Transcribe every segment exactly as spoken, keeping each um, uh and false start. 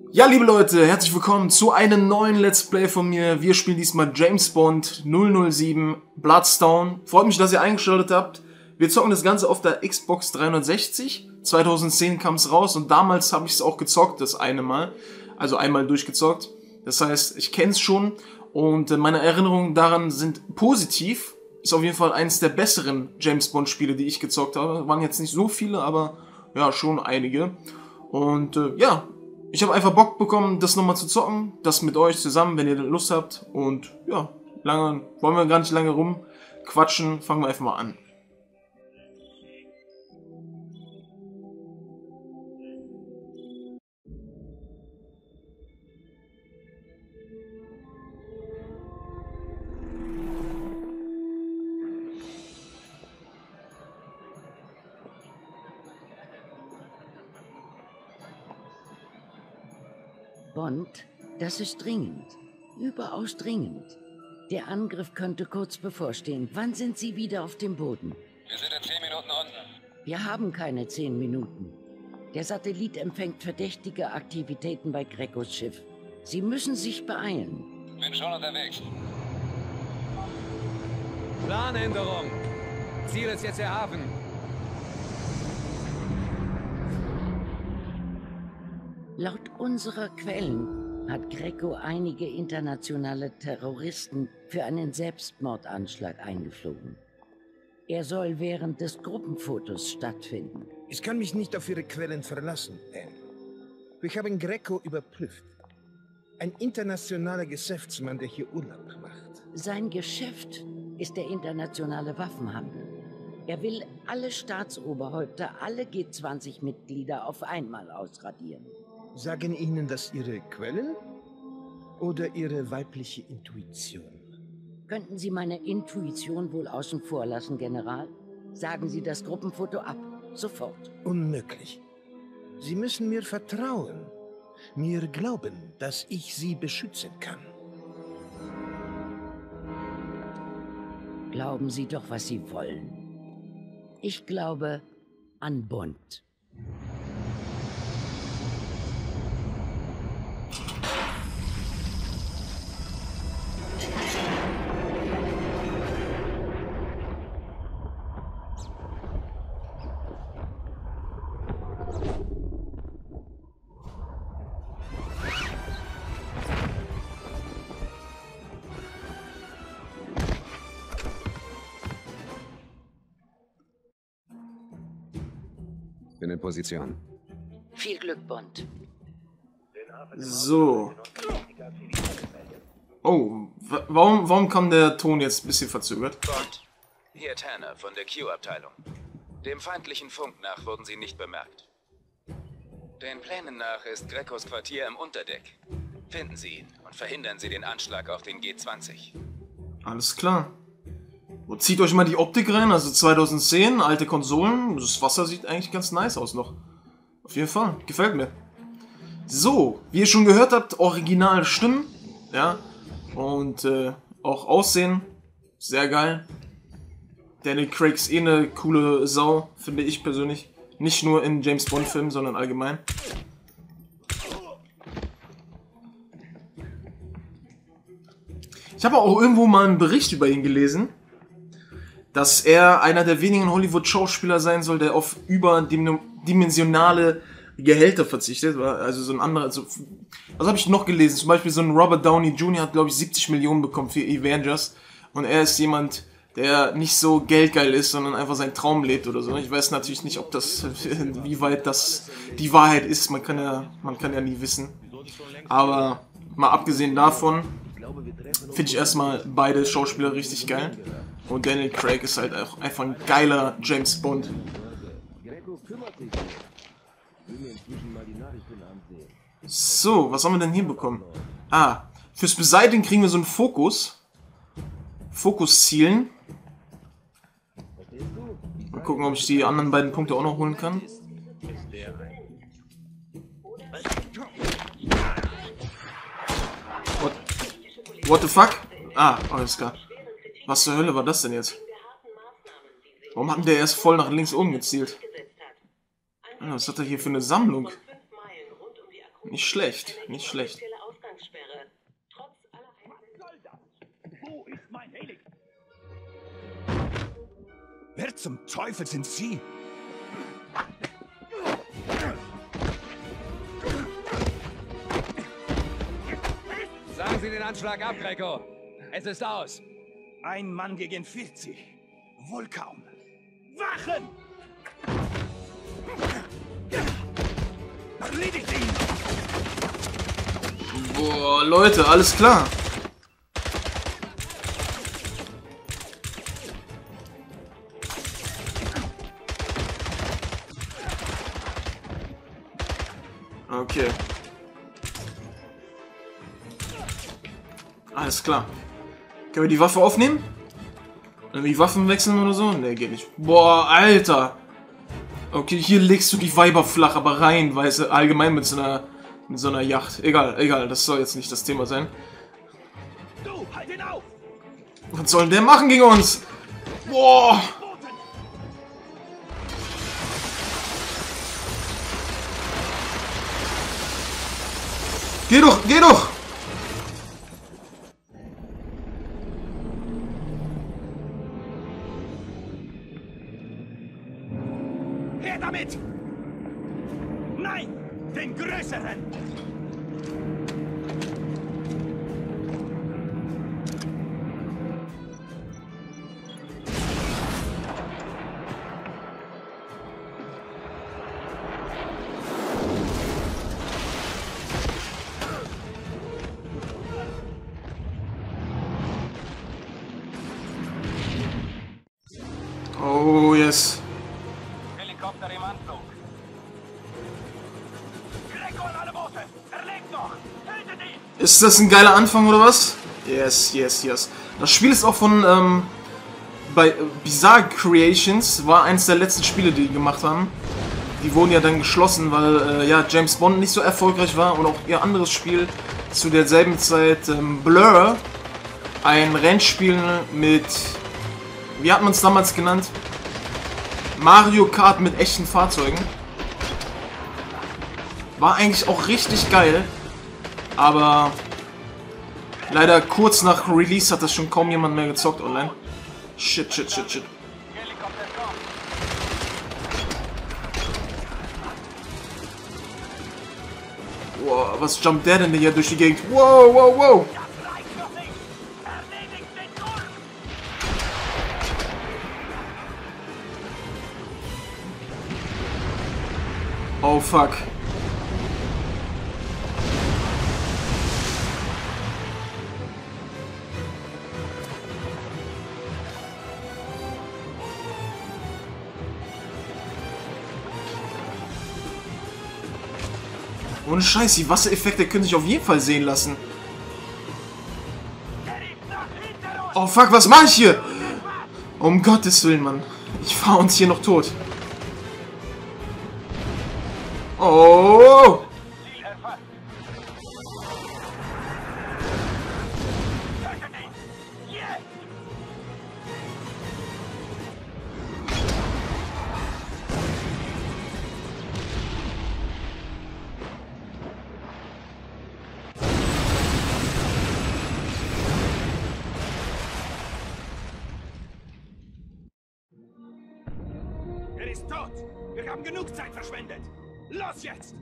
Ja, liebe Leute, herzlich willkommen zu einem neuen Let's Play von mir. Wir spielen diesmal James Bond null null sieben Bloodstone. Freut mich, dass ihr eingeschaltet habt. Wir zocken das Ganze auf der Xbox dreihundertsechzig. zweitausendzehn kam es raus und damals habe ich es auch gezockt, das eine Mal. Also einmal durchgezockt. Das heißt, ich kenne es schon und meine Erinnerungen daran sind positiv. Ist auf jeden Fall eines der besseren James Bond Spiele, die ich gezockt habe. Waren jetzt nicht so viele, aber ja, schon einige. Und äh, ja, ich habe einfach Bock bekommen, das nochmal zu zocken. Das mit euch zusammen, wenn ihr Lust habt. Und ja, lange, wollen wir gar nicht lange rumquatschen. Fangen wir einfach mal an. Bond, das ist dringend. Überaus dringend. Der Angriff könnte kurz bevorstehen. Wann sind Sie wieder auf dem Boden? Wir sind in zehn Minuten unten. Wir haben keine zehn Minuten. Der Satellit empfängt verdächtige Aktivitäten bei Grecos Schiff. Sie müssen sich beeilen. Bin schon unterwegs. Planänderung. Ziel ist jetzt der Hafen. Laut unserer Quellen hat Greco einige internationale Terroristen für einen Selbstmordanschlag eingeflogen. Er soll während des Gruppenfotos stattfinden. Ich kann mich nicht auf Ihre Quellen verlassen, Anne. Wir haben Greco überprüft. Ein internationaler Geschäftsmann, der hier Urlaub macht. Sein Geschäft ist der internationale Waffenhandel. Er will alle Staatsoberhäupter, alle G zwanzig Mitglieder auf einmal ausradieren. Sagen Ihnen das Ihre Quellen oder Ihre weibliche Intuition? Könnten Sie meine Intuition wohl außen vor lassen, General? Sagen Sie das Gruppenfoto ab. Sofort. Unmöglich. Sie müssen mir vertrauen. Mir glauben, dass ich Sie beschützen kann. Glauben Sie doch, was Sie wollen. Ich glaube an Bond. Bin in Position. Viel Glück, Bond. So. Oh, wa- warum, warum kam der Ton jetzt ein bisschen verzögert? Bond, hier Tanner von der Q-Abteilung. Dem feindlichen Funk nach wurden Sie nicht bemerkt. Den Plänen nach ist Grecos Quartier im Unterdeck. Finden Sie ihn und verhindern Sie den Anschlag auf den G zwanzig. Alles klar. Und zieht euch mal die Optik rein, also zweitausendzehn, alte Konsolen. Das Wasser sieht eigentlich ganz nice aus noch. Auf jeden Fall, gefällt mir. So, wie ihr schon gehört habt, original Stimmen, ja, und äh, auch Aussehen, sehr geil. Daniel Craig ist eh eine coole Sau, finde ich persönlich. Nicht nur in James Bond Filmen, sondern allgemein. Ich habe auch irgendwo mal einen Bericht über ihn gelesen, dass er einer der wenigen Hollywood-Schauspieler sein soll, der auf überdimensionale Gehälter verzichtet. Also so ein anderer, also, was habe ich noch gelesen? Zum Beispiel so ein Robert Downey Junior hat, glaube ich, siebzig Millionen bekommen für Avengers. Und er ist jemand, der nicht so geldgeil ist, sondern einfach seinen Traum lebt oder so. Ich weiß natürlich nicht, ob das, wie weit das die Wahrheit ist. Man kann ja, man kann ja nie wissen. Aber mal abgesehen davon, finde ich erstmal beide Schauspieler richtig geil. Und Daniel Craig ist halt auch einfach ein geiler James Bond. So, was haben wir denn hier bekommen? Ah, fürs Beseitigen kriegen wir so einen Fokus. Fokus zielen. Mal gucken, ob ich die anderen beiden Punkte auch noch holen kann. What, What the fuck? Ah, alles klar. Was zur Hölle war das denn jetzt? Warum hat denn der erst voll nach links oben gezielt? Ah, was hat er hier für eine Sammlung? Nicht schlecht, nicht schlecht. Wo ist mein Heli? Wer zum Teufel sind Sie? Sagen Sie den Anschlag ab, Greco. Es ist aus. Ein Mann gegen vierzig. Wohl kaum. Wachen! Erledigt ihn! Boah, Leute, alles klar. Okay. Alles klar. Können wir die Waffe aufnehmen? Irgendwie Waffen wechseln oder so? Ne, geht nicht. Boah, Alter. Okay, hier legst du die Weiber flach, aber rein, weißt du, allgemein mit so einer mit so einer Yacht. Egal, egal, das soll jetzt nicht das Thema sein. Du, halt ihn auf! Was soll denn der machen gegen uns? Boah. Geh doch, geh doch! Her damit! Nein, den größeren! Oh, yes. Helikopter im Anflug. Greco an alle Boote! Er lebt noch! Tötet ihn! Ist das ein geiler Anfang oder was? Yes, yes, yes. Das Spiel ist auch von ähm, bei äh, Bizarre Creations, war eines der letzten Spiele, die die gemacht haben. Die wurden ja dann geschlossen, weil äh, ja, James Bond nicht so erfolgreich war und auch ihr anderes Spiel zu derselben Zeit ähm, Blur, ein Rennspiel mit, wie hat man es damals genannt? Mario Kart mit echten Fahrzeugen. War eigentlich auch richtig geil, aber leider kurz nach Release hat das schon kaum jemand mehr gezockt online. Shit, shit, shit, shit. Wow, was jumpt der denn hier durch die Gegend? Wow, wow, wow. Oh fuck. Ohne Scheiß, die Wassereffekte können sich auf jeden Fall sehen lassen. Oh fuck, was mache ich hier? Um Gottes Willen, Mann. Ich fahr uns hier noch tot. Oh! Er ist tot! Wir haben genug Zeit verschwendet! Los jetzt!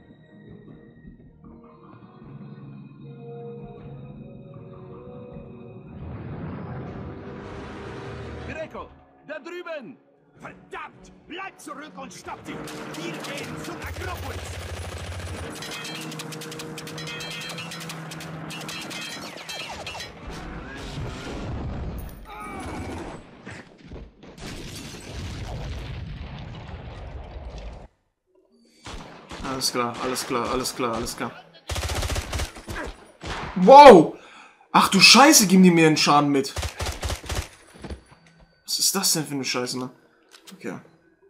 Greco, da drüben! Verdammt! Bleib zurück und stoppt ihn! Wir gehen zur Akropolis! Alles klar, alles klar, alles klar, alles klar. Wow! Ach du Scheiße, geben die mir einen Schaden mit. Was ist das denn für eine Scheiße, Mann? Okay.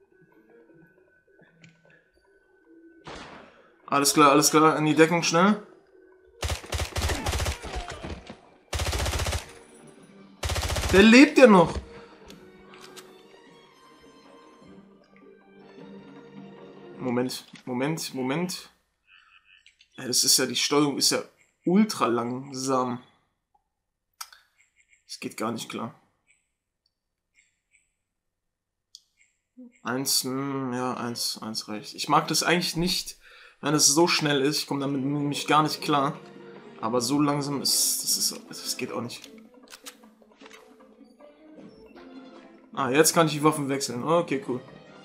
Alles klar, alles klar, in die Deckung schnell. Der lebt ja noch. Moment, Moment, Moment. Ja, das ist ja, die Steuerung ist ja ultra langsam. Das geht gar nicht klar. Eins, ja, eins, eins reicht. Ich mag das eigentlich nicht, wenn es so schnell ist. Ich komme damit nämlich gar nicht klar. Aber so langsam ist, das ist, das geht auch nicht. Ah, jetzt kann ich die Waffen wechseln. Okay, cool.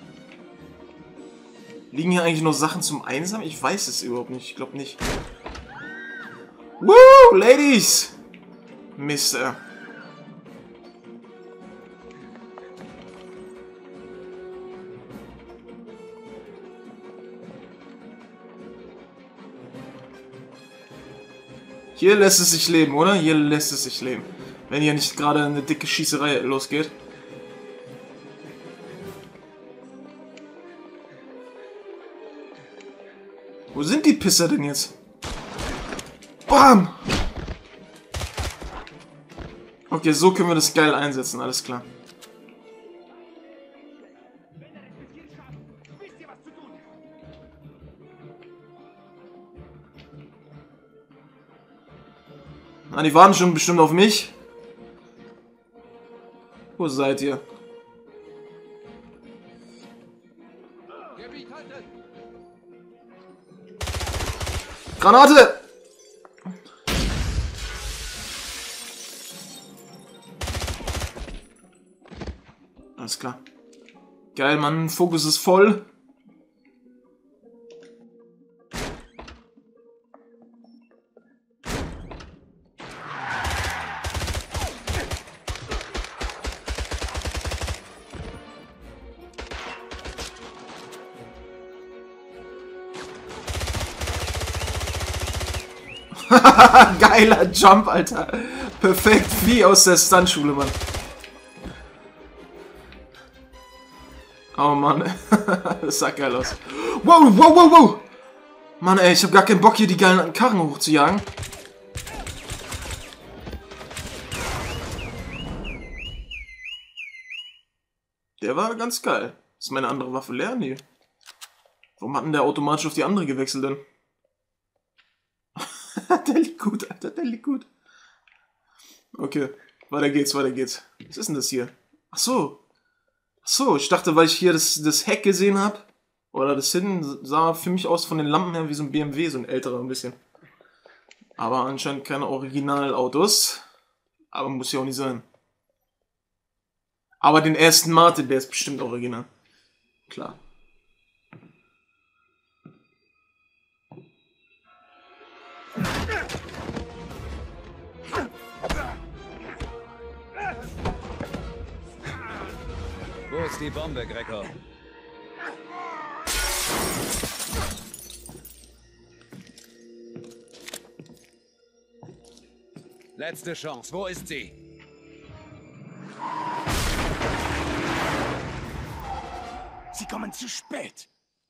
Liegen hier eigentlich noch Sachen zum Einsammeln? Ich weiß es überhaupt nicht. Ich glaube nicht. Woo, Ladies! Mister. Hier lässt es sich leben, oder? Hier lässt es sich leben. Wenn hier nicht gerade eine dicke Schießerei losgeht. Wo sind die Pisser denn jetzt? Bam! Okay, so können wir das geil einsetzen, alles klar. Ah, die warten schon bestimmt auf mich. Wo seid ihr? Granate! Alles klar. Geil, Mann. Fokus ist voll. Geiler Jump, Alter. Perfekt, wie aus der Stuntschule, Mann. Oh, Mann. Das sah geil aus. Wow, wow, wow, wow. Mann, ey, ich hab gar keinen Bock, hier die geilen Karren hochzujagen. Der war ganz geil. Ist meine andere Waffe leer? Nee. Warum hat denn der automatisch auf die andere gewechselt denn? Der liegt gut, Alter, der liegt gut. Okay, weiter geht's, weiter geht's. Was ist denn das hier? Ach so. Ach so, ich dachte, weil ich hier das, das Heck gesehen habe, oder das hinten sah für mich aus von den Lampen her wie so ein B M W, so ein älterer ein bisschen. Aber anscheinend keine Originalautos. Aber muss ja auch nicht sein. Aber den ersten Martin, der ist bestimmt original. Klar. Wo ist die Bombe, Greco? Letzte Chance. Wo ist sie? Sie kommen zu spät.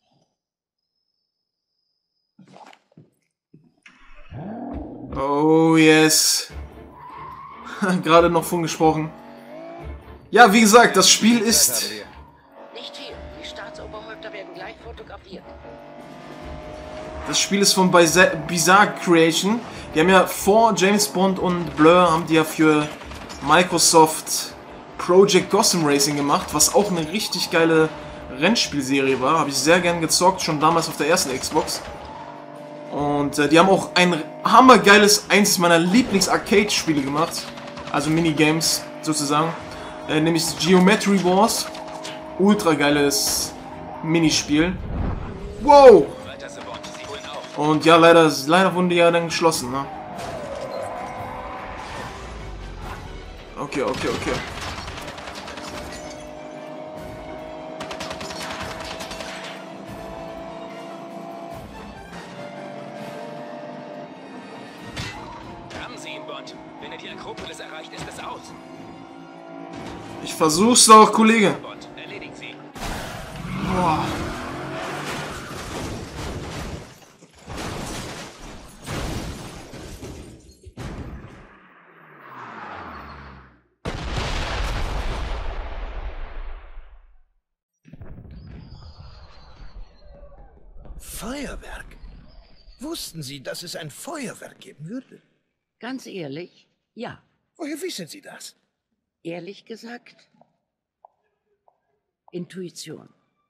Oh, yes. Gerade noch von gesprochen. Ja, wie gesagt, das Spiel ist... Nicht viel. Die Staatsoberhäupter werden gleich fotografiert. Das Spiel ist von Bizarre Creation. Die haben ja vor James Bond und Blur haben die ja für Microsoft Project Gotham Racing gemacht, was auch eine richtig geile Rennspielserie war. Habe ich sehr gern gezockt, schon damals auf der ersten Xbox. Und äh, die haben auch ein hammergeiles, eins meiner Lieblings-Arcade-Spiele gemacht. Also Minigames sozusagen. Äh, nämlich Geometry Wars. Ultra geiles Minispiel. Wow! Und ja, leider, leider wurden die ja dann geschlossen, ne? Okay, okay, okay. Haben Sie ihn, Bond. Wenn er die Akropolis erreicht, ist es aus. Ich versuch's doch, Kollege. Bond, erledigt sie. Boah. Feuerwerk? Wussten Sie, dass es ein Feuerwerk geben würde? Ganz ehrlich, ja. Woher wissen Sie das? Ehrlich gesagt, Intuition.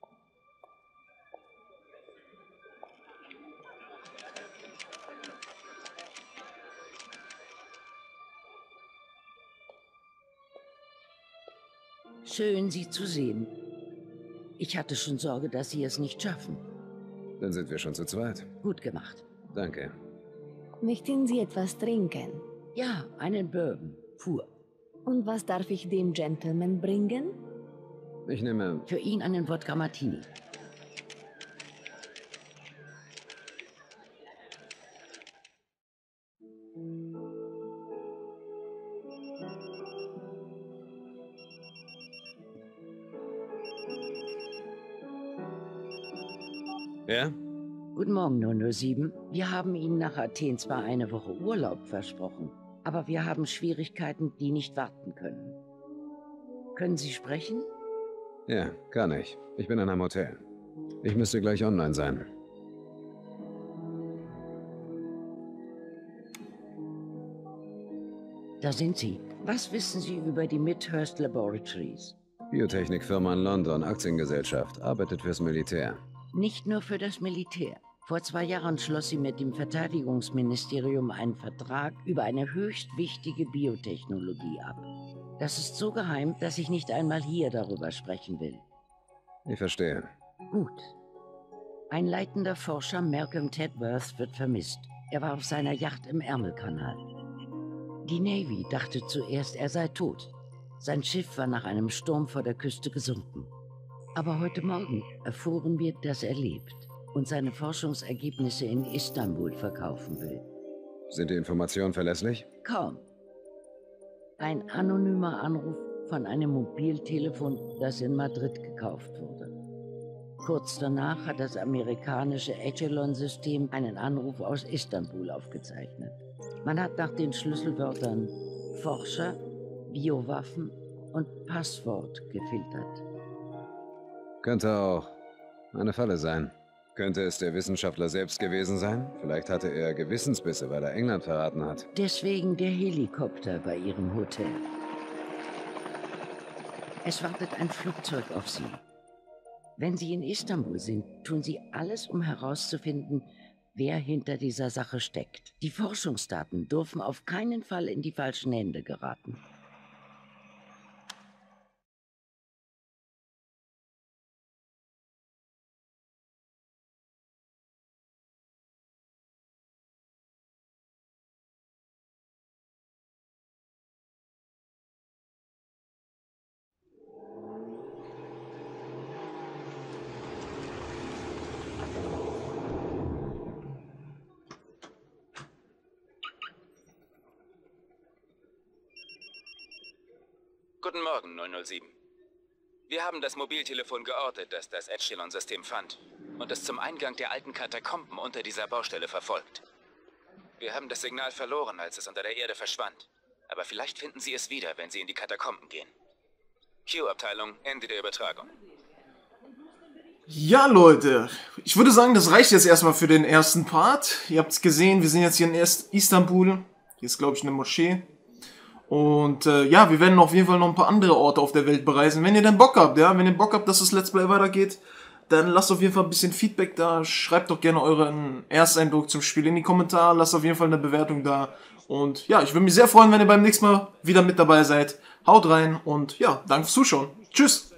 Schön, Sie zu sehen. Ich hatte schon Sorge, dass Sie es nicht schaffen. Dann sind wir schon zu zweit. Gut gemacht. Danke. Möchten Sie etwas trinken? Ja, einen Bourbon. Pur. Und was darf ich dem Gentleman bringen? Ich nehme... Für ihn einen Wodka Martini. Ja? Guten Morgen, null null sieben. Wir haben Ihnen nach Athen zwar eine Woche Urlaub versprochen, aber wir haben Schwierigkeiten, die nicht warten können. Können Sie sprechen? Ja, kann ich. Ich bin in einem Hotel. Ich müsste gleich online sein. Da sind Sie. Was wissen Sie über die Midhurst Laboratories? Biotechnikfirma in London, Aktiengesellschaft, arbeitet fürs Militär. Nicht nur für das Militär. Vor zwei Jahren schloss sie mit dem Verteidigungsministerium einen Vertrag über eine höchst wichtige Biotechnologie ab. Das ist so geheim, dass ich nicht einmal hier darüber sprechen will. Ich verstehe. Gut. Ein leitender Forscher, Malcolm Tedworth, wird vermisst. Er war auf seiner Yacht im Ärmelkanal. Die Navy dachte zuerst, er sei tot. Sein Schiff war nach einem Sturm vor der Küste gesunken. Aber heute Morgen erfuhren wir, dass er lebt und seine Forschungsergebnisse in Istanbul verkaufen will. Sind die Informationen verlässlich? Kaum. Ein anonymer Anruf von einem Mobiltelefon, das in Madrid gekauft wurde. Kurz danach hat das amerikanische Echelon-System einen Anruf aus Istanbul aufgezeichnet. Man hat nach den Schlüsselwörtern Forscher, Biowaffen und Passwort gefiltert. Könnte auch eine Falle sein. Könnte es der Wissenschaftler selbst gewesen sein? Vielleicht hatte er Gewissensbisse, weil er England verraten hat. Deswegen der Helikopter bei Ihrem Hotel. Es wartet ein Flugzeug auf Sie. Wenn Sie in Istanbul sind, tun Sie alles, um herauszufinden, wer hinter dieser Sache steckt. Die Forschungsdaten dürfen auf keinen Fall in die falschen Hände geraten. Guten Morgen, null null sieben. Wir haben das Mobiltelefon geortet, das das Echelon-System fand und es zum Eingang der alten Katakomben unter dieser Baustelle verfolgt. Wir haben das Signal verloren, als es unter der Erde verschwand. Aber vielleicht finden Sie es wieder, wenn Sie in die Katakomben gehen. Q-Abteilung, Ende der Übertragung. Ja, Leute, ich würde sagen, das reicht jetzt erstmal für den ersten Part. Ihr habt es gesehen, wir sind jetzt hier in Istanbul. Hier ist, glaube ich, eine Moschee. Und äh, ja, wir werden auf jeden Fall noch ein paar andere Orte auf der Welt bereisen. Wenn ihr denn Bock habt, ja, wenn ihr Bock habt, dass das Let's Play weitergeht, dann lasst auf jeden Fall ein bisschen Feedback da. Schreibt doch gerne euren Ersteindruck zum Spiel in die Kommentare. Lasst auf jeden Fall eine Bewertung da. Und ja, ich würde mich sehr freuen, wenn ihr beim nächsten Mal wieder mit dabei seid. Haut rein und ja, danke fürs Zuschauen. Tschüss!